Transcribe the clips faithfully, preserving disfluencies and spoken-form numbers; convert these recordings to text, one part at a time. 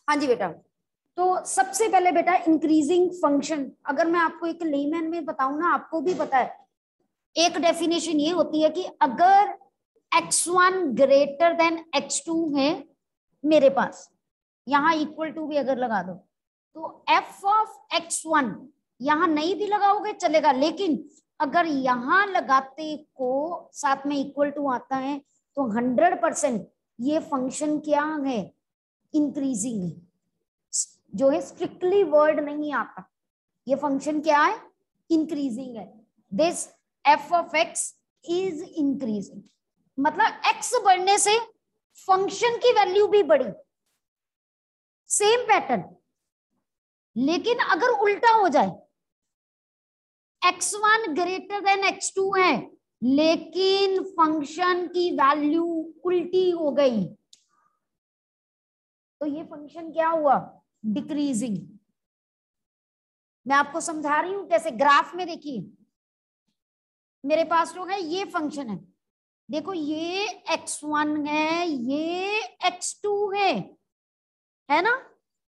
हाँ जी बेटा, तो सबसे पहले बेटा इंक्रीजिंग फंक्शन, अगर मैं आपको एक लेमैन में बताऊं ना, आपको भी पता है, एक डेफिनेशन ये होती है कि अगर x one greater than x two है मेरे पास, यहां इक्वल टू भी अगर लगा दो तो एफ ऑफ एक्स वन, यहां नहीं भी लगाओगे चलेगा, लेकिन अगर यहां लगाते को साथ में इक्वल टू आता है तो हंड्रेड परसेंट ये फंक्शन क्या है, इंक्रीजिंग है। जो है स्ट्रिक्टली वर्ड नहीं आता, ये फंक्शन क्या है, इंक्रीजिंग है। This f of x is increasing, मतलब एक्स बढ़ने से फंक्शन की वैल्यू भी बढ़ी, सेम पैटर्न। लेकिन अगर उल्टा हो जाए, x one greater than x two है लेकिन फंक्शन की वैल्यू उल्टी हो गई, तो ये फंक्शन क्या हुआ, डिक्रीजिंग। मैं आपको समझा रही हूं कैसे, ग्राफ में देखिए, मेरे पास जो है ये फंक्शन है, देखो ये एक्स वन है, ये एक्स टू है, है ना।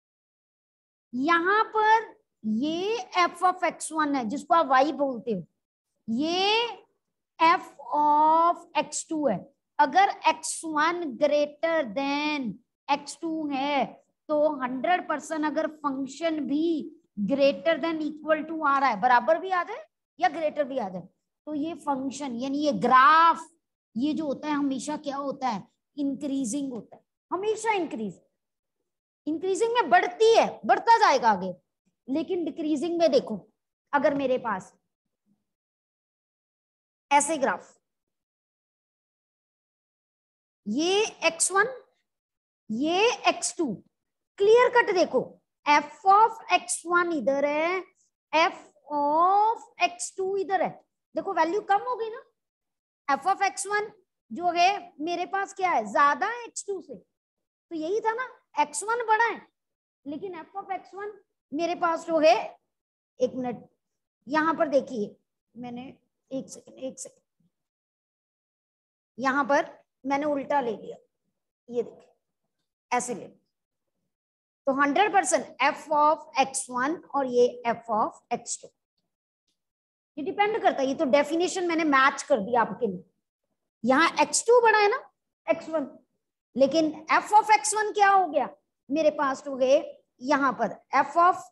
यहां पर ये एफ ऑफ एक्स वन है जिसको आप वाई बोलते हो, ये एफ ऑफ एक्स टू है। अगर x one greater than x two है तो हंड्रेड परसेंट अगर फंक्शन भी ग्रेटर देन इक्वल टू आ रहा है, बराबर भी आ जाए या ग्रेटर भी आ जाए, तो ये फंक्शन यानी ये ग्राफ, ये जो होता है हमेशा क्या होता है, इंक्रीजिंग होता है, हमेशा इंक्रीज, इंक्रीजिंग में बढ़ती है, बढ़ता जाएगा आगे। लेकिन डिक्रीजिंग में देखो, अगर मेरे पास ऐसे ग्राफ, ये एक्स वन, ये एक्स टू, क्लियर कट देखो, एफ ऑफ एक्स वन इधर है, एफ ऑफ एक्स टू इधर है, देखो वैल्यू कम हो गई ना। एफ ऑफ एक्स वन जो है मेरे पास क्या है, ज्यादा है एक्स टू से, तो यही था ना, एक्स वन बड़ा है, लेकिन एफ ऑफ एक्स वन मेरे पास जो है, एक मिनट यहां पर देखिए, मैंने एक सेकंड एक सेकंड यहां पर मैंने उल्टा ले लिया, ये देखिए ऐसे ले, तो hundred percent f of x one और ये एफ ऑफ एक्स टू, ये डिपेंड करता है, ये तो डेफिनेशन मैंने मैच कर दिया आपके लिए। यहाँ एक्स टू बड़ा है ना एक्स वन, लेकिन एफ ऑफ एक्स वन क्या हो गया मेरे पास हो गए, यहां पर एफ ऑफ,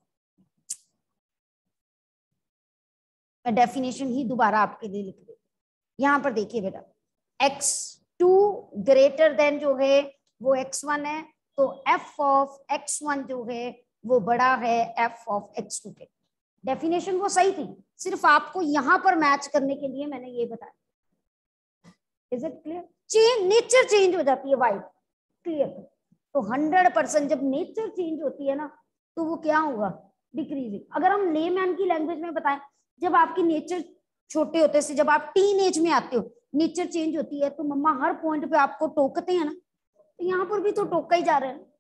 डेफिनेशन ही दोबारा आपके लिए लिख दे, यहां पर देखिए बेटा, एक्स टू ग्रेटर देन जो है वो एक्स वन है, तो एफ ऑफ एक्स वन जो है वो बड़ा है एफ ऑफ एक्स टू के। डेफिनेशन वो सही थी, सिर्फ आपको यहां पर मैच करने के लिए मैंने ये बताया। Is it clear? Change, nature change हो जाती है वाइट, क्लियर। तो हंड्रेड परसेंट जब नेचर चेंज होती है ना तो वो क्या होगा, डिक्रीजिंग। अगर हम लेमैन की लैंग्वेज में बताएं, जब आपकी नेचर छोटे होते से जब आप टीन एज में आते हो, नेचर चेंज होती है, तो मम्मा हर पॉइंट पे आपको टोकते हैं ना, तो यहाँ पर भी तो टोका ही जा रहे हैं,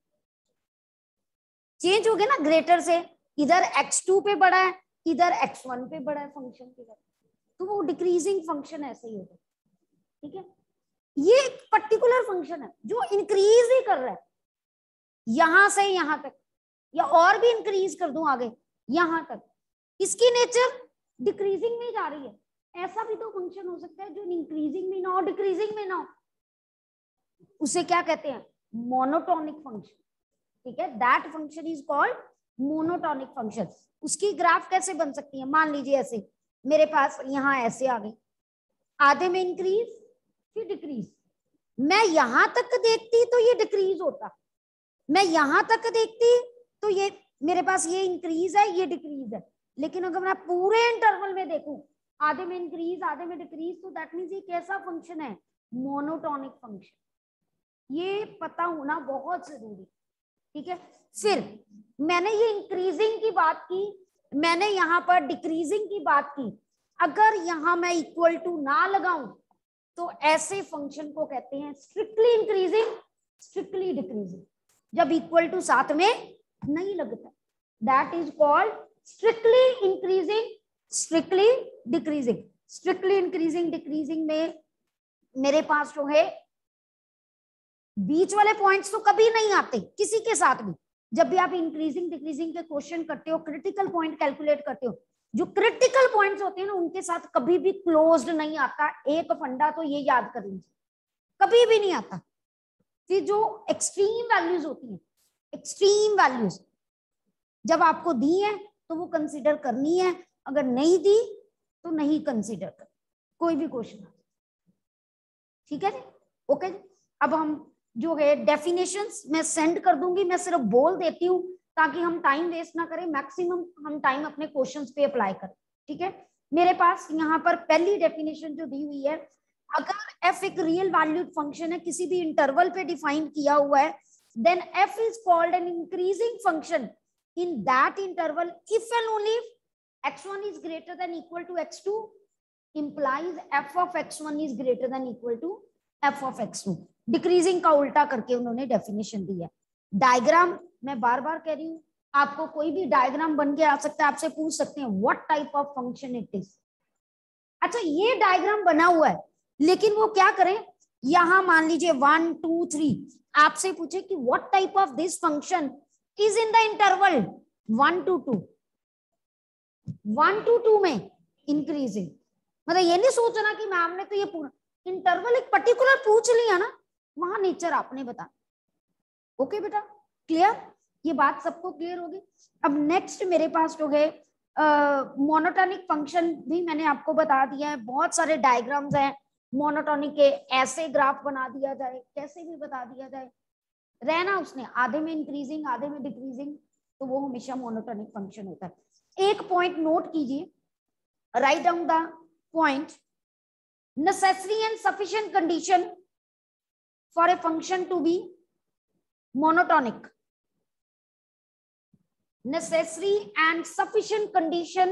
चेंज हो गया ना ग्रेटर से, इधर एक्स टू पे बढ़ा है, इधर एक्स वन पे बढ़ा है फंक्शन की, तो वो डिक्रीजिंग फंक्शन ऐसे ही होगा, ठीक है। ये एक पर्टिकुलर फंक्शन है जो इंक्रीज ही कर रहा है यहां से यहां तक, या और भी इंक्रीज कर दूं आगे यहां तक, इसकी नेचर डिक्रीजिंग में जा रही है। ऐसा भी तो फंक्शन हो सकता है जो इंक्रीजिंग में ना हो, डिक्रीजिंग में ना हो, उसे क्या कहते हैं, मोनोटोनिक फंक्शन, ठीक है। That function is called monotonic function. उसकी ग्राफ कैसे बन सकती है, मान लीजिए ऐसे मेरे पास यहाँ ऐसे आ गई, आधे में इंक्रीज फिर डिक्रीज, मैं यहां तक देखती तो ये डिक्रीज होता, मैं यहां तक देखती तो ये मेरे पास ये इंक्रीज है ये डिक्रीज है, लेकिन अगर मैं पूरे इंटरवल में देखूं, आधे में इंक्रीज आधे में डिक्रीज, तो दैट मींस ये कैसा फंक्शन है, मोनोटोनिक फंक्शन। ये पता होना बहुत जरूरी, ठीक है। फिर मैंने ये इंक्रीजिंग की बात की, मैंने यहाँ पर डिक्रीजिंग की बात की, अगर यहाँ मैं इक्वल टू ना लगाऊं तो ऐसे फंक्शन को कहते हैं स्ट्रिक्टली इंक्रीजिंग, स्ट्रिक्टली डिक्रीजिंग। जब इक्वल टू साथ में नहीं लगता, that is called strictly increasing, strictly decreasing. Strictly increasing decreasing में मेरे पास जो है बीच वाले पॉइंट्स तो कभी नहीं आते किसी के साथ भी, जब भी आप इंक्रीजिंग डिक्रीजिंग के क्वेश्चन करते हो, क्रिटिकल पॉइंट कैलकुलेट करते हो, जो क्रिटिकल पॉइंट्स होते हैं ना उनके साथ कभी भी क्लोज्ड नहीं आता। एक फंडा तो ये याद कर लीजिए, कभी भी नहीं आता। फिर जो एक्सट्रीम वैल्यूज होती हैं, एक्सट्रीम वैल्यूज जब आपको दी है तो वो कंसीडर करनी है, अगर नहीं दी तो नहीं कंसीडर कर, कोई भी क्वेश्चन। ठीक है जी, ओके जी। अब हम जो है डेफिनेशंस मैं सेंड कर दूंगी, मैं सिर्फ बोल देती हूँ ताकि हम टाइम वेस्ट ना करें, मैक्सिमम हम टाइम अपने क्वेश्चंस पे अप्लाई करें। ठीक है, मेरे पास यहाँ पर पहली डेफिनेशन जो दी हुई है, अगर f एक रियल वैल्यूड फंक्शन है, किसी भी इंटरवल पे डिफाइन किया हुआ है, then f is called an increasing function in that interval if and only x one is greater than equal to x two, implies f of x one is greater than equal to f of x two। Decreasing का उल्टा करके उन्होंने definition दी है। Diagram मैं बार बार कह रही हूँ, आपको कोई भी डायग्राम बन के आ सकता है, आपसे पूछ सकते हैं what type of function it is. अच्छा, ये डायग्राम बना हुआ है, लेकिन वो क्या करें, यहां मान लीजिए वन टू थ्री, आपसे पूछे कि what type of this function is in the interval one to two, one to two में इंक्रीजिंग। मतलब ये नहीं सोचना कि मैम ने तो ये पूरा इंटरवल एक पर्टिकुलर पूछ लिया ना, वहां नेचर आपने बता। ओके बेटा, क्लियर, ये बात सबको क्लियर होगी। अब नेक्स्ट मेरे पास जो है मोनोटोनिक फंक्शन भी मैंने आपको बता दिया है, बहुत सारे डायग्राम्स हैं मोनोटोनिक के, ऐसे ग्राफ बना दिया जाए, कैसे भी बता दिया जाए, रहना उसने आधे में इंक्रीजिंग आधे में डिक्रीजिंग, तो वो हमेशा मोनोटोनिक फंक्शन होता है। एक पॉइंट नोट कीजिए, right down the point, necessary and sufficient condition for a function to be monotonic, necessary and sufficient condition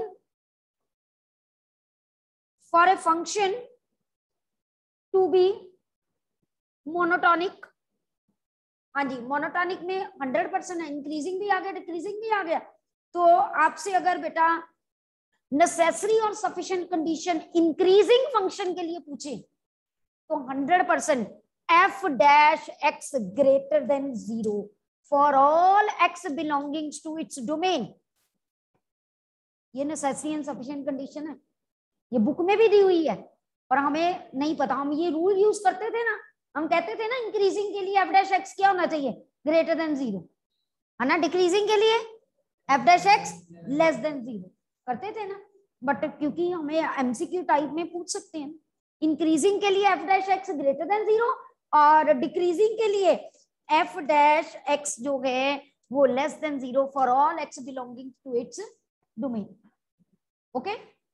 for a function to be monotonic। हाँ जी, मोनोटॉनिक में हंड्रेड परसेंट है, increasing भी आ गया डिक्रीजिंग भी आ गया, तो आपसे अगर बेटा नेसेसरी और सफिशिएंट कंडीशन इंक्रीजिंग फंक्शन के लिए पूछे तो hundred percent f dash x greater than zero for all x belongings to its domain. ये नेसेसरी एंड सफिशिएंट कंडीशन है, ये बुक में भी दी हुई है और हमें नहीं पता, हम ये रूल यूज करते थे ना, हम कहते थे ना इंक्रीजिंग के लिए एफ डैश एक्स क्या होना चाहिए, ग्रेटर देन जीरो, है ना, डिक्रीजिंग के लिए f dash x less than zero करते थे ना। बट क्योंकि हमें एमसीक्यू टाइप में पूछ सकते हैं, इंक्रीजिंग के लिए f dash x greater than zero और डिक्रीजिंग के लिए एफ डैश एक्स जो है वो less than zero for all x belonging to its domain. Okay,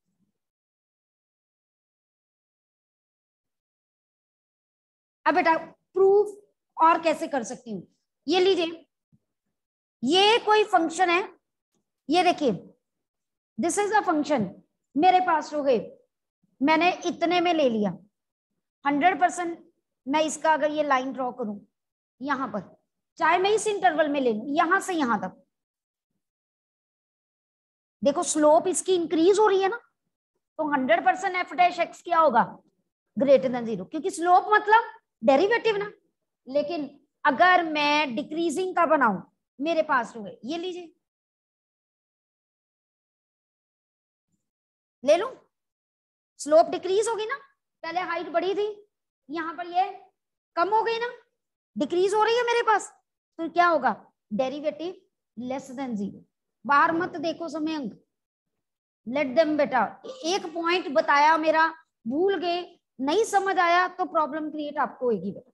अब बेटा प्रूफ और कैसे कर सकती हूँ, ये लीजिए, ये कोई फंक्शन है, ये देखिए दिस इज अ फंक्शन, मेरे पास हो गए, मैंने इतने में ले लिया हंड्रेड परसेंट, मैं इसका अगर ये लाइन ड्रॉ करूं यहां पर, चाहे मैं इस इंटरवल में ले लूं यहां से यहां तक, देखो स्लोप इसकी इंक्रीज हो रही है ना, तो hundred percent f dash x क्या होगा, ग्रेटर देन जीरो, क्योंकि स्लोप मतलब डेरिवेटिव ना। लेकिन अगर मैं डिक्रीजिंग का बनाऊं, मेरे पास हो गए, ये लीजिए ले लूं, स्लोप डिक्रीज होगी ना, पहले हाइट बढ़ी थी, यहां पर ये कम हो गई ना, डिक्रीज हो रही है मेरे पास, तो क्या होगा, डेरिवेटिव लेस देन जीरो। बाहर मत देखो समय अंक, लेट देम बेटा, एक पॉइंट बताया मेरा, भूल गए, नहीं समझ आया तो प्रॉब्लम क्रिएट आपको होगी बेटा।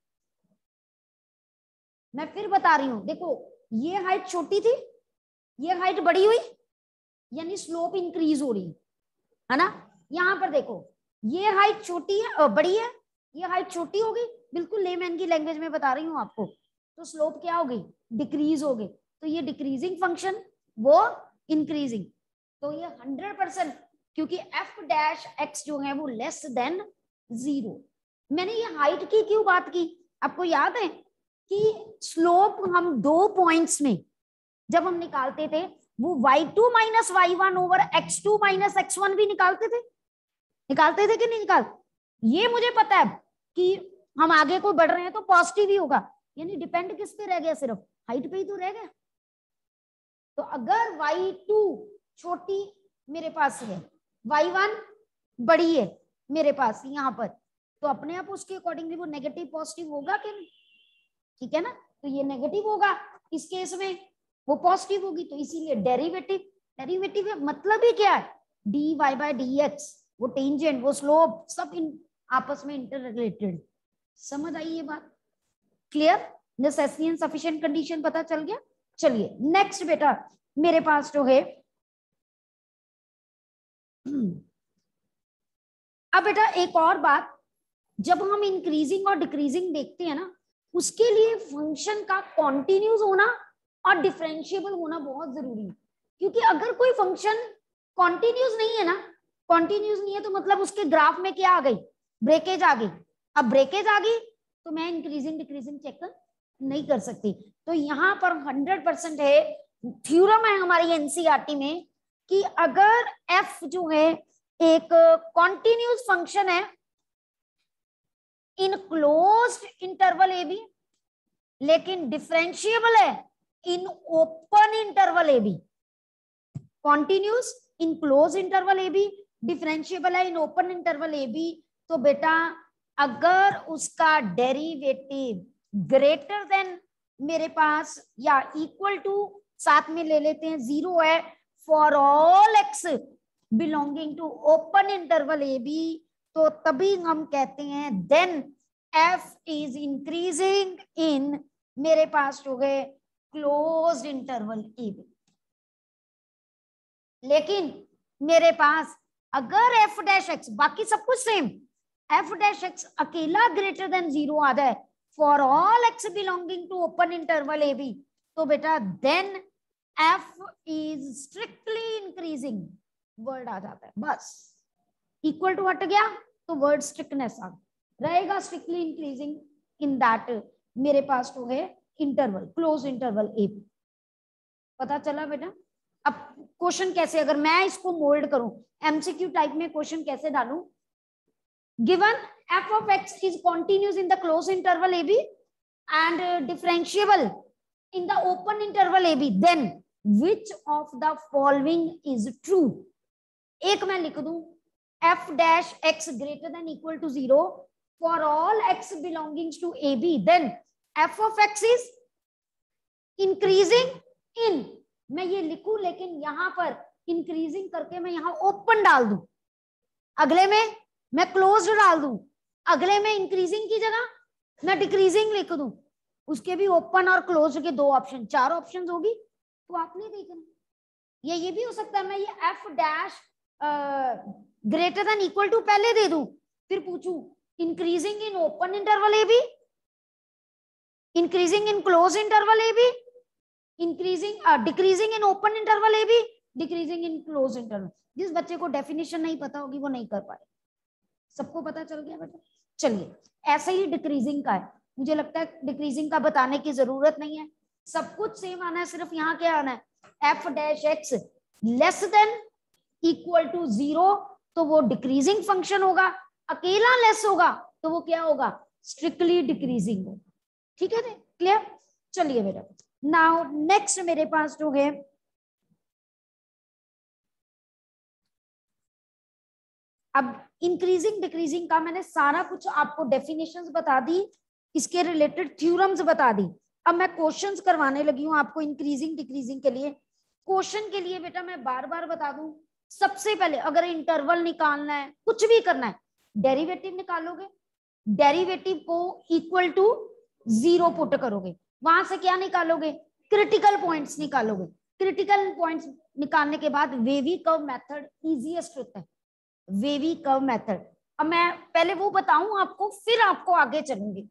मैं फिर बता रही हूं, देखो ये हाइट छोटी थी, ये हाइट बड़ी हुई, यानी स्लोप इंक्रीज हो रही है, है ना। यहां पर देखो ये हाइट छोटी है, बड़ी है, ये हाइट छोटी होगी, बिल्कुल लेमैन की लैंग्वेज में बता रही हूं आपको, तो स्लोप क्या होगी, डिक्रीज होगी, तो ये डिक्रीजिंग फंक्शन वो इंक्रीजिंग, तो ये हंड्रेड परसेंट, क्योंकि एफ डैश एक्स जो है वो लेस देन जीरो। मैंने ये हाइट की क्यों बात की, आपको याद है कि स्लोप हम दो पॉइंट्स में जब हम निकालते थे वो y two minus y one over x two minus x one भी निकालते थे, निकालते थे कि नहीं निकाल, ये मुझे पता है कि हम आगे को बढ़ रहे हैं तो पॉजिटिव ही होगा, यानी डिपेंड किस पे रह गया, सिर्फ हाइट पे ही तो रह गया, तो अगर वाई टू छोटी मेरे पास है, वाई वन बड़ी है मेरे पास यहाँ पर, तो अपने आप उसके अकॉर्डिंगली वो नेगेटिव पॉजिटिव होगा कि नहीं, ठीक है ना। तो ये नेगेटिव होगा, इस केस में वो पॉजिटिव होगी, तो इसीलिए डेरिवेटिव, डेरिवेटिव मतलब ही क्या है, d y by d x, वो टेंजेंट, वो स्लोप, सब इन आपस में इंटर रिलेटेड। समझ आई ये बात, clear, necessary and sufficient condition पता चल गया। चलिए नेक्स्ट बेटा मेरे पास जो है, अब बेटा एक और बात, जब हम इंक्रीजिंग और डिक्रीजिंग देखते हैं ना, उसके लिए फंक्शन का कॉन्टिन्यूस होना और डिफरेंशिएबल होना बहुत जरूरी है। क्योंकि अगर कोई फंक्शन कॉन्टिन्यूस नहीं है ना, कॉन्टिन्यूस नहीं है तो मतलब उसके ग्राफ में क्या आ गई, ब्रेकेज आ गई। अब ब्रेकेज आ गई तो मैं इंक्रीजिंग डिक्रीजिंग चेक नहीं कर सकती। तो यहाँ पर हंड्रेड परसेंट है, थ्योरम है हमारी एनसीईआरटी में कि अगर एफ जो है एक कॉन्टिन्यूस फंक्शन है in closed interval a b, लेकिन डिफरेंशिएबल है in open interval a b, continuous in close interval a b, differentiable है in open interval a b, तो बेटा अगर उसका डेरिवेटिव ग्रेटर देन मेरे पास या इक्वल टू, साथ में ले लेते हैं जीरो है, for all x belonging to open interval a b, तो तभी हम कहते हैं then f is increasing in मेरे पास जो है क्लोज्ड इंटरवल ए बी। लेकिन मेरे पास अगर एफ डैश एक्स, बाकी सब कुछ सेम, एफ डैश एक्स अकेला ग्रेटर देन जीरो आ जाए for all x belonging to open interval a b, तो बेटा then f is strictly increasing, word आ जाता है बस, इक्वल टू हट गया तो वर्ड स्ट्रिक्टनेस आ रहेगा, स्ट्रिक्टली इंक्रीजिंग इन दैट मेरे पास तो है interval, close interval a b. पता चला बेटा। अब क्वेश्चन कैसे, अगर मैं इसको मोल्ड करूं एमसीक्यू टाइप में, क्वेश्चन कैसे डालूं, given f of x is continuous in the closed interval ab and uh, differentiable in the open interval ab, then which of the following is true। एक मैं लिख दूं f dash x greater than equal to zero for all x belonging to ab, then f of x is increasing in, मैं ये लिखूं लेकिन यहां पर इंक्रीजिंग करके मैं यहां ओपन डाल दूं, अगले में मैं क्लोज डाल दूं, अगले में इंक्रीजिंग की जगह मैं डिक्रीजिंग लिख दूं, उसके भी ओपन और क्लोज के दो ऑप्शन, चार ऑप्शन होगी, तो आपने देखना। ये ये भी हो सकता है मैं ये f dash greater than equal to पहले दे दूं, फिर पूछूं increasing in open interval a b, increasing in close interval a b, increasing decreasing in open interval a b, decreasing in close interval. जिस बच्चे को डेफिनेशन नहीं पता होगी वो नहीं कर पाए। सबको पता चल गया बेटा। चलिए ऐसे ही डिक्रीजिंग का है, मुझे लगता है डिक्रीजिंग का बताने की जरूरत नहीं है, सब कुछ सेम आना है, सिर्फ यहाँ क्या आना है, f dash x less than equal to zero, तो वो डिक्रीजिंग फंक्शन होगा, अकेला लेस होगा तो वो क्या होगा, स्ट्रिक्टली डिक्रीजिंग होगा। ठीक है, क्लियर। चलिए बेटा नाउ नेक्स्ट मेरे पास जो है अब इंक्रीजिंग डिक्रीजिंग का मैंने सारा कुछ आपको डेफिनेशंस बता दी, इसके रिलेटेड थ्योरम्स बता दी। अब मैं क्वेश्चंस करवाने लगी हूं आपको इंक्रीजिंग डिक्रीजिंग के लिए। क्वेश्चन के लिए बेटा मैं बार बार बता दूं, सबसे पहले अगर इंटरवल निकालना है, कुछ भी करना है, डेरिवेटिव निकालोगे, डेरिवेटिव को इक्वल टू जीरो पुट करोगे, वहां से क्या निकालोगे, क्रिटिकल पॉइंट्स निकालोगे। क्रिटिकल पॉइंट्स निकालने के बाद वेवी कर्व मेथड इजीएस्ट होता है, वेवी कर्व मेथड। अब मैं पहले वो बताऊं आपको, फिर आपको आगे चलूंगी।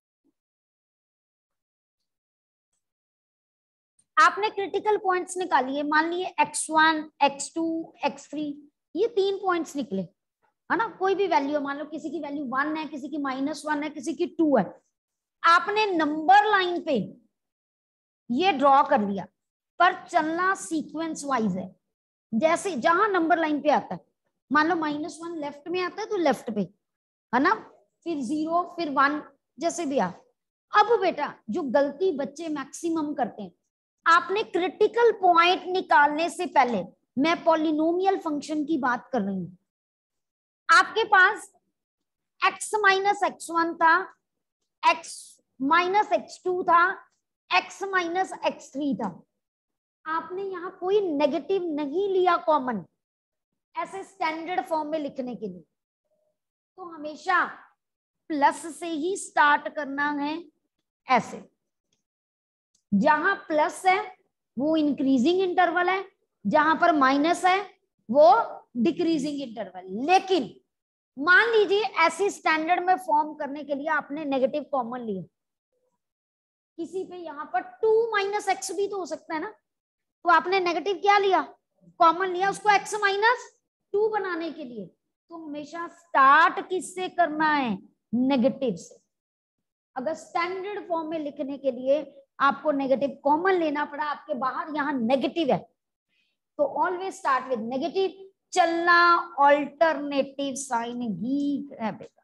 आपने क्रिटिकल पॉइंट्स निकालिए, मान लिए x one, x two, x three, ये तीन पॉइंट्स निकले है ना, कोई भी वैल्यू, मान लो किसी की वैल्यू वन है, किसी की माइनस वन है, किसी की टू है। आपने नंबर लाइन पे ये ड्रॉ कर लिया, पर चलना सीक्वेंस वाइज है, जैसे जहां नंबर लाइन पे आता है, मान लो माइनस वन लेफ्ट में आता है तो लेफ्ट पे है ना, फिर जीरो, फिर वन, जैसे भी आ। अब बेटा जो गलती बच्चे मैक्सिमम करते हैं, आपने क्रिटिकल पॉइंट निकालने से पहले, मैं पॉलिनोमियल फंक्शन की बात कर रही हूं, आपके पास x माइनस एक्स वन था, x माइनस एक्स टू था, x माइनस एक्स थ्री था। आपने यहां कोई नेगेटिव नहीं लिया कॉमन ऐसे स्टैंडर्ड फॉर्म में लिखने के लिए, तो हमेशा प्लस से ही स्टार्ट करना है। ऐसे जहां प्लस है वो इंक्रीजिंग इंटरवल है, जहां पर माइनस है वो डिक्रीजिंग इंटरवल। लेकिन मान लीजिए ऐसे स्टैंडर्ड में फॉर्म करने के लिए आपने नेगेटिव कॉमन लिया, किसी पे यहाँ पर टू माइनस एक्स भी तो हो सकता है ना, तो आपने नेगेटिव क्या लिया, कॉमन लिया, उसको एक्स माइनस टू बनाने के लिए। तो हमेशा स्टार्ट किससे करना है, नेगेटिव से। अगर स्टैंडर्ड फॉर्म में लिखने के लिए आपको नेगेटिव कॉमन लेना पड़ा, आपके बाहर यहाँ नेगेटिव है, तो ऑलवेज स्टार्ट विद नेगेटिव। चलना ऑल्टरनेटिव साइन ही है बेटा।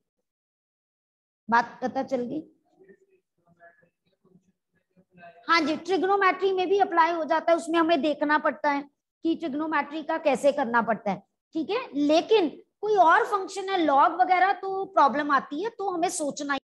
बात पता चल गई? हाँ जी, ट्रिग्नोमेट्री में भी अप्लाई हो जाता है, उसमें हमें देखना पड़ता है कि ट्रिग्नोमेट्री का कैसे करना पड़ता है, ठीक है। लेकिन कोई और फंक्शन है लॉग वगैरह तो प्रॉब्लम आती है, तो हमें सोचना ही।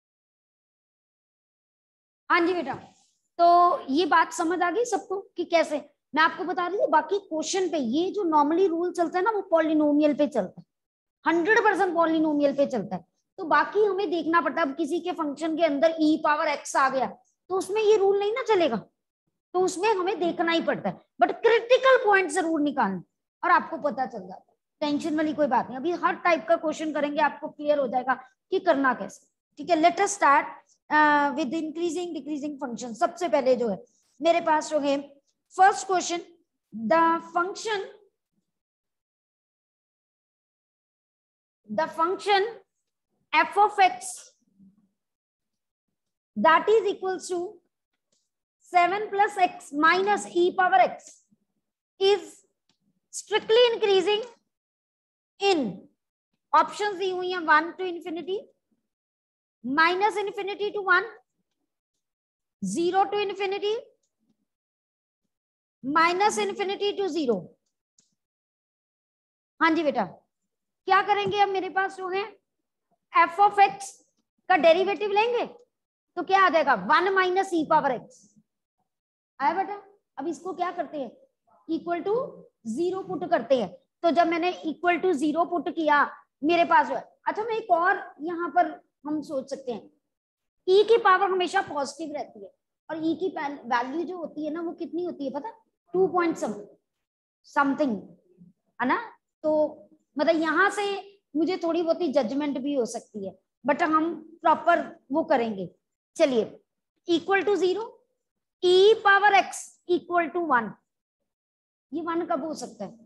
हाँ जी बेटा, तो ये बात समझ आ गई सबको कि कैसे। मैं आपको बता रही थी बाकी क्वेश्चन पे ये जो नॉर्मली रूल चलता है ना, वो पॉलिनोमियल पे चलता है, हंड्रेड परसेंट पॉलिनोमियल पे चलता है। तो बाकी हमें देखना पड़ता है, अब किसी के फंक्शन के अंदर ई पावर एक्स आ गया तो उसमें ये रूल नहीं ना चलेगा, तो उसमें हमें देखना ही पड़ता है। बट क्रिटिकल पॉइंट जरूर निकालना और आपको पता चल जाता है, टेंशन वाली कोई बात नहीं। अभी हर टाइप का क्वेश्चन करेंगे, आपको क्लियर हो जाएगा कि करना कैसे, ठीक है। Let us start with increasing decreasing function. सबसे पहले जो है मेरे पास जो है first question, the function the function f of x that is equals to seven plus x minus e power x is strictly increasing in options दी हुई हैं one to infinity, minus infinity to one, zero to infinity, minus infinity to zero। हाँ जी बेटा, क्या करेंगे अब मेरे पास जो है f of x का डेरिवेटिव लेंगे तो क्या आ जाएगा, one minus e power x आया बेटा। अब इसको क्या करते हैं, इक्वल टू जीरो पुट करते हैं। तो जब मैंने इक्वल टू जीरो पुट किया मेरे पास जो है, अच्छा मैं एक और यहाँ पर हम सोच सकते हैं, e की पावर हमेशा पॉजिटिव रहती है और e की वैल्यू जो होती है ना वो कितनी होती है पता, टू पॉइंट समथिंग है ना। तो मतलब यहाँ से मुझे थोड़ी बहुत ही जजमेंट भी हो सकती है, बट हम प्रॉपर वो करेंगे। चलिए, equal to zero, e power x equal to one. ये वन कब हो सकता है,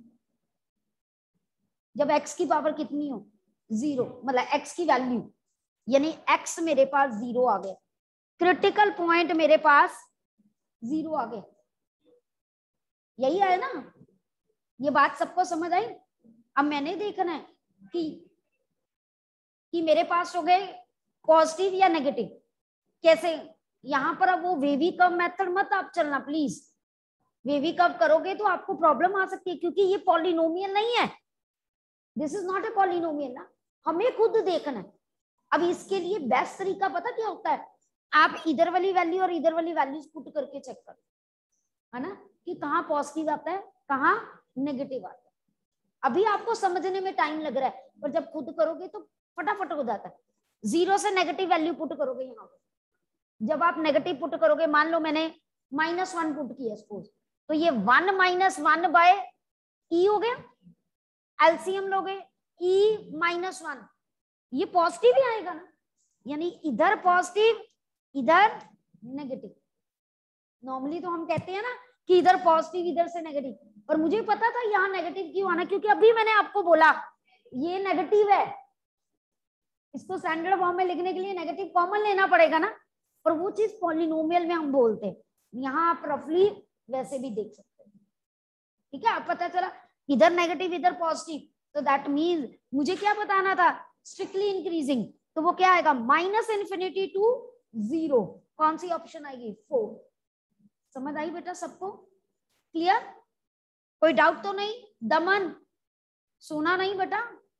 जब एक्स की पावर कितनी हो, जीरो, मतलब एक्स की वैल्यू, यानी एक्स मेरे पास जीरो आ गया, क्रिटिकल पॉइंट मेरे पास जीरो आ गया, यही आया ना। ये बात सबको समझ आई? अब मैंने देखना है कि कि मेरे पास हो गए पॉजिटिव या नेगेटिव, कैसे यहां पर। अब वो वेवी कर्व मेथड मत आप चलना प्लीज, वेवी कर्व करोगे तो आपको प्रॉब्लम आ सकती है, क्योंकि ये पॉलिनोमियल नहीं है, this is not a polynomial ना, हमें खुद देखना है। अब इसके लिए बेस्ट तरीका पता क्या होता है, आप इधर वाली वैल्यू और इधर वाली वैल्यूज पुट करके चेक करो, है ना, कि कहाँ पॉजिटिव आता है कहाँ नेगेटिव आता है। अभी आपको समझने में टाइम लग रहा है, पर जब खुद करोगे तो फटाफट हो जाता है। जीरो से नेगेटिव वैल्यू पुट करोगे, यहाँ पर जब आप नेगेटिव पुट करोगे, मान लो मैंने माइनस वन पुट किया सपोज, तो ये one minus one by e हो गया, एलसीएम लोगे ई माइनस वन, ये पॉजिटिव ही आएगा ना, यानी इधर पॉजिटिव इधर नेगेटिव। नॉर्मली तो हम कहते हैं ना कि इधर पॉजिटिव इधर से नेगेटिव, पर मुझे पता था यहाँ नेगेटिव क्यों आना, क्योंकि अभी मैंने आपको बोला ये नेगेटिव है, इसको स्टैंडर्ड फॉर्म में लिखने के लिए नेगेटिव कॉमन लेना पड़ेगा ना, और वो चीज पॉलिनोमियल में हम बोलते हैं। यहाँ आप रफली वैसे भी देख सकते हैं, ठीक है। अब पता चला इधर नेगेटिव इधर पॉजिटिव, तो दैट मीन्स मुझे क्या बताना था, स्ट्रिक्टली इंक्रीजिंग, तो वो क्या आएगा, माइनस इन्फिनिटी टू जीरो। कौन सी ऑप्शन आएगी, फोर। समझ आई बेटा सबको? क्लियर? कोई डाउट तो नहीं? दमन सोना नहीं बेटा?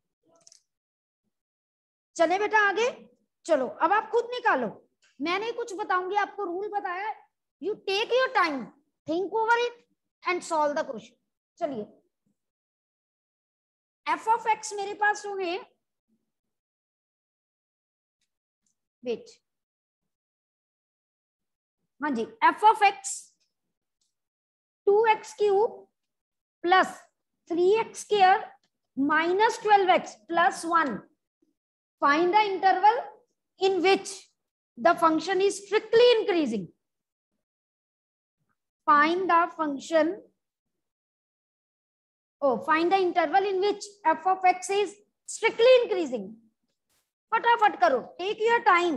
चले बेटा आगे। चलो अब आप खुद निकालो, मैं नहीं कुछ बताऊंगी, आपको रूल बताया। You take your time, think over it and solve the question. चलिए, एफ ऑफ एक्स मेरे पास जो है, वेट, हाँ जी, f of x two x cube plus three x square minus twelve x plus one. Find the interval in which the function is strictly increasing. Find the function, oh, find the interval in which f of x is strictly increasing. फटाफट करो, take your time.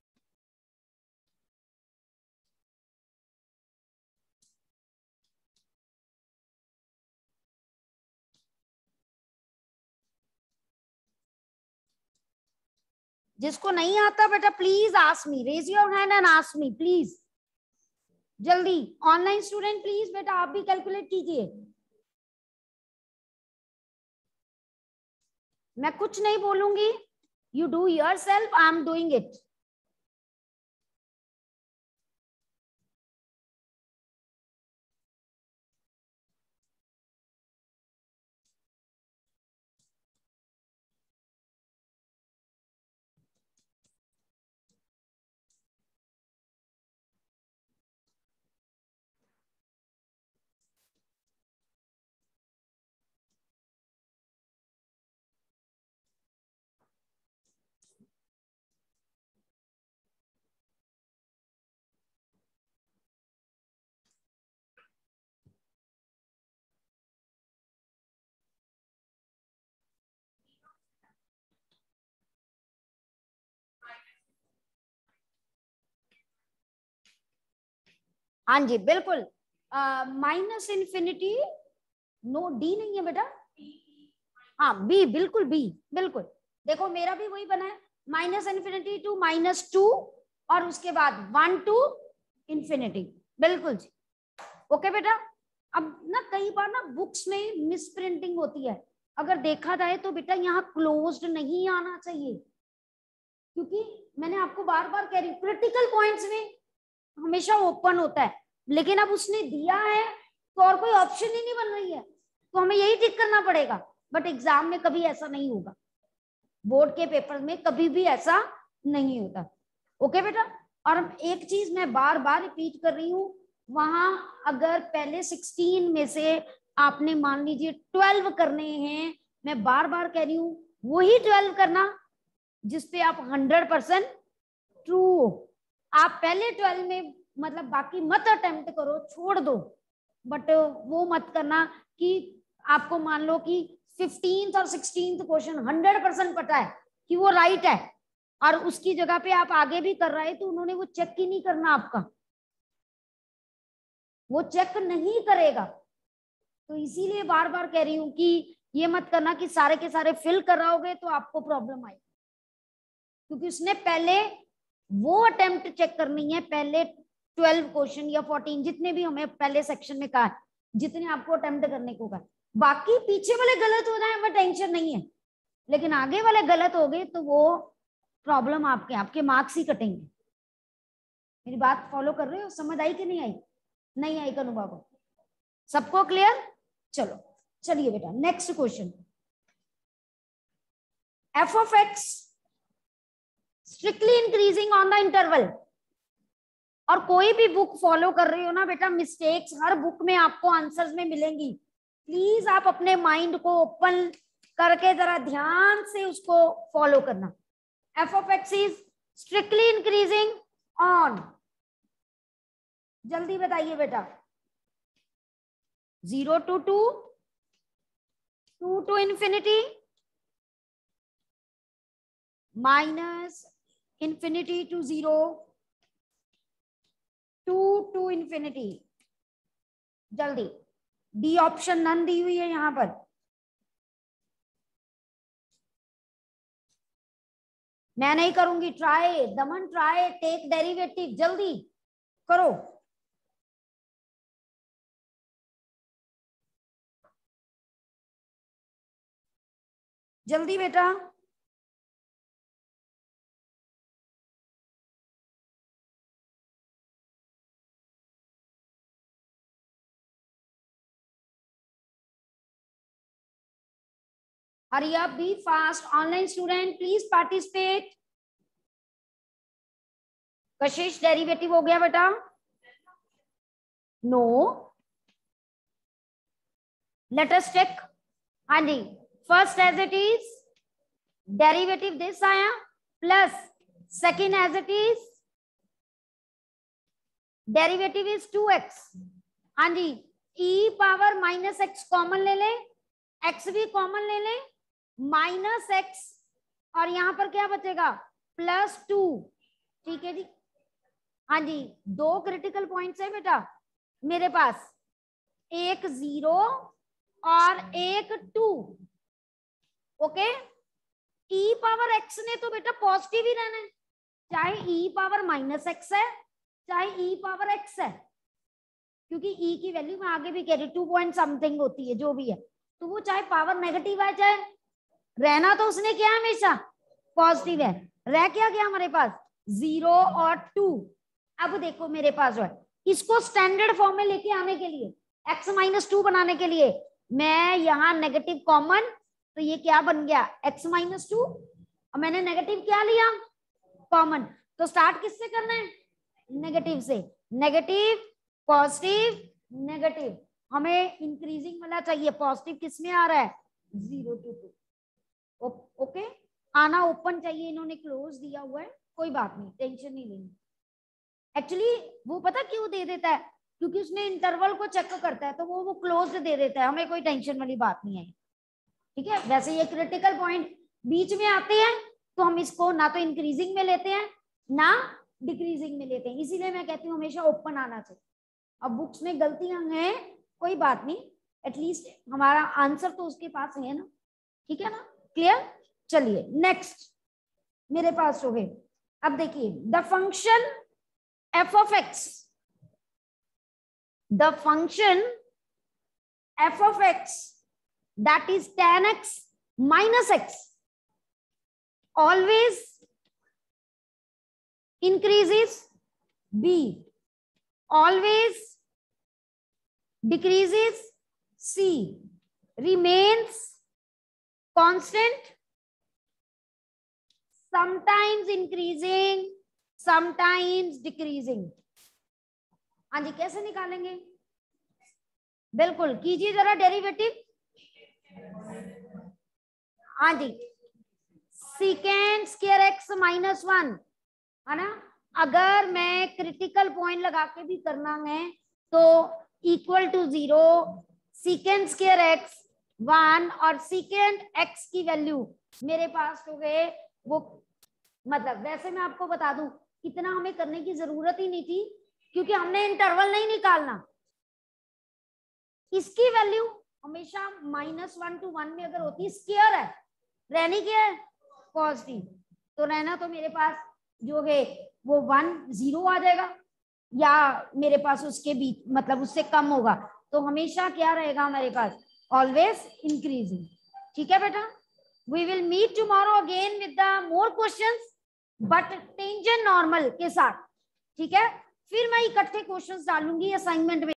जिसको नहीं आता बेटा please ask me, raise your hand and ask me please. जल्दी, online student please बेटा आप भी कैलकुलेट कीजिए। मैं कुछ नहीं बोलूंगी, you do yourself, I am doing it. हाँ जी बिल्कुल, माइनस इन्फिनिटी, नो डी नहीं है बेटा, हाँ बी, बिल्कुल बी, बिल्कुल। देखो मेरा भी वही बना है, minus infinity to minus two और उसके बाद वन टू इन्फिनिटी, बिल्कुल जी। ओके बेटा, अब ना कई बार ना बुक्स में मिस प्रिंटिंग होती है, अगर देखा जाए तो बेटा यहाँ क्लोज्ड नहीं आना चाहिए, क्योंकि मैंने आपको बार बार कह रही हूँ क्रिटिकल पॉइंट्स में हमेशा ओपन होता है, लेकिन अब उसने दिया है तो और कोई ऑप्शन ही नहीं बन रही है, तो हमें यही टिक करना पड़ेगा। बट एग्जाम में कभी ऐसा नहीं होगा, बोर्ड के पेपर में कभी भी ऐसा नहीं होता। ओके बेटा, और एक चीज मैं बार बार रिपीट कर रही हूँ, वहां अगर पहले सिक्सटीन में से आपने मान लीजिए ट्वेल्व करने हैं, मैं बार बार कह रही हूँ वही ट्वेल्व करना जिसपे आप हंड्रेड परसेंट ट्रू हो। आप पहले ट्वेल्व में मतलब बाकी मत अटेम्प्ट करो, छोड़ दो, बट वो मत करना कि आपको मान लो कि फिफ्टींथ और सिक्सटींथ क्वेश्चन हंड्रेड परसेंट पता है कि वो राइट है और उसकी जगह पे आप आगे भी कर रहे हैं तो उन्होंने वो चेक ही नहीं करना, आपका वो चेक नहीं करेगा। तो इसीलिए बार बार कह रही हूं कि ये मत करना कि सारे के सारे फिल कराओगे तो आपको प्रॉब्लम आएगी, क्योंकि उसने पहले वो अटेम्प्ट चेक करनी है, पहले ट्वेल्व क्वेश्चन या फोर्टीन जितने भी हमें पहले सेक्शन में कहा, जितने आपको अटेम्प्ट करने को कहा, बाकी पीछे वाले गलत हो जाए वो टेंशन नहीं है, लेकिन आगे वाले गलत हो गए तो वो प्रॉब्लम आपके आपके मार्क्स ही कटेंगे। मेरी बात फॉलो कर रहे हो? समझ आई कि नहीं आई? नहीं आई कनु बाबू? सबको क्लियर? चलो चलिए बेटा next question, f of x strictly increasing on the interval. और कोई भी बुक फॉलो कर रही हो ना बेटा, मिस्टेक्स हर बुक में आपको आंसर्स में मिलेंगी, प्लीज आप अपने माइंड को ओपन करके जरा ध्यान से उसको फॉलो करना। F of x is strictly increasing on, जल्दी बताइए बेटा, zero to two, two to infinity, minus infinity to zero, to to infinity. जल्दी, डी ऑप्शन नन दी हुई है यहां पर, मैं नहीं करूंगी। ट्राई दमन, ट्राई टेक डेरिवेटिव, जल्दी करो। जल्दी बेटा। Hurry up, be fast. Online student, please participate. Kashish derivative हो गया बेटा? No, let us check. हाँ जी, first as it is derivative this आया, plus second as it is derivative is two x. हाँ जी, e power minus x common ले ले, एक्स भी कॉमन ले ले, माइनस एक्स, और यहां पर क्या बचेगा? Plus two. ठीक है जी। हाँ जी, दो क्रिटिकल पॉइंट्स है बेटा मेरे पास, एक जीरो और एक two. Okay, e power x ने तो बेटा पॉजिटिव ही रहना है, चाहे ई पावर माइनस एक्स है चाहे ई पावर एक्स है, क्योंकि ई की वैल्यू में आगे भी कह रही टू पॉइंट समथिंग होती है, जो भी है, तो वो चाहे पावर नेगेटिव है चाहे, रहना तो उसने क्या है हमेशा पॉजिटिव है। रह क्या गया हमारे पास? जीरो और टू। अब देखो मेरे पास जो है, इसको स्टैंडर्ड फॉर्म में लेके आने के लिए, एक्स माइनस टू बनाने के लिए, मैं यहाँ नेगेटिव कॉमन, तो ये क्या बन गया? X minus two. अब मैंने नेगेटिव क्या लिया? कॉमन। तो स्टार्ट किससे करना है? नेगेटिव से। Negative, positive, negative. हमें इंक्रीजिंग वाला चाहिए। पॉजिटिव किस में आ रहा है? Zero to two. ओके, आना ओपन चाहिए, इन्होंने क्लोज दिया हुआ है, कोई बात नहीं, टेंशन नहीं लेनी। एक्चुअली वो पता क्यों दे देता है? क्योंकि उसने इंटरवल को चेक करता है, तो वो वो क्लोज दे देता है, हमें कोई टेंशन वाली बात नहीं है। ठीक है, वैसे ये क्रिटिकल पॉइंट बीच में आते हैं, तो हम इसको ना तो इंक्रीजिंग में लेते हैं ना डिक्रीजिंग में लेते हैं, इसीलिए मैं कहती हूँ हमेशा ओपन आना चाहिए। अब बुक्स में गलतियां हैं, कोई बात नहीं, एटलीस्ट हमारा आंसर तो उसके पास है ना। ठीक है ना, क्लियर? चलिए नेक्स्ट मेरे पास हो गए। अब देखिए, the function f of x, the function f of x that is tan x minus x always increases, b always decreases, c remains constant, sometimes increasing sometimes decreasing। हाँ जी, कैसे निकालेंगे? बिल्कुल कीजिए जरा डेरिवेटिव। हाँ जी, secant square x minus one है ना। अगर मैं क्रिटिकल पॉइंट लगा के भी करना है तो equal to zero, secant square x one, और सीकेंड एक्स की वैल्यू मेरे पास हो गए वो, मतलब वैसे मैं आपको बता दूं इतना हमें करने की जरूरत ही नहीं थी, क्योंकि हमने इंटरवल नहीं निकालना। इसकी वैल्यू हमेशा माइनस वन टू वन में अगर होती, स्क्वायर है, रहनी क्या है? पॉजिटिव, तो रहना तो मेरे पास जो है वो वन जीरो आ जाएगा, या मेरे पास उसके बीच मतलब उससे कम होगा, तो हमेशा क्या रहेगा हमारे पास? Always increasing. ठीक है बेटा, we will meet tomorrow again with the more questions, but tangent normal के साथ। ठीक है, फिर मैं इकट्ठे क्वेश्चंस डालूंगी असाइनमेंट में।